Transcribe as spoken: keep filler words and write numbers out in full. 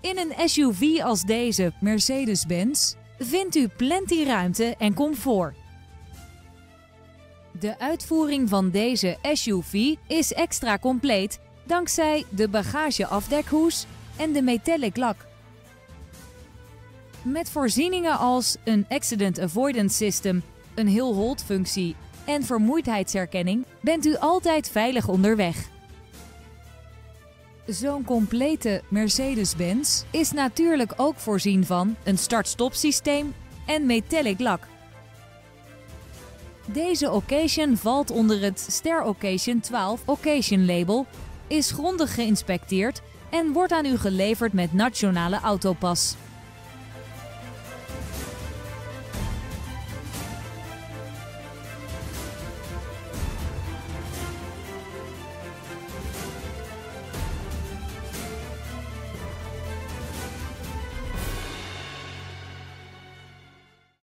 In een S U V als deze Mercedes-Benz vindt u plenty ruimte en comfort. De uitvoering van deze S U V is extra compleet dankzij de bagageafdekhoes en de metallic lak. Met voorzieningen als een Accident Avoidance System, een Hill Hold functie en vermoeidheidsherkenning bent u altijd veilig onderweg. Zo'n complete Mercedes-Benz is natuurlijk ook voorzien van een start-stop systeem en metallic lak. Deze occasion valt onder het Ster Occasion twaalf Occasion label, is grondig geïnspecteerd en wordt aan u geleverd met Nationale Autopas.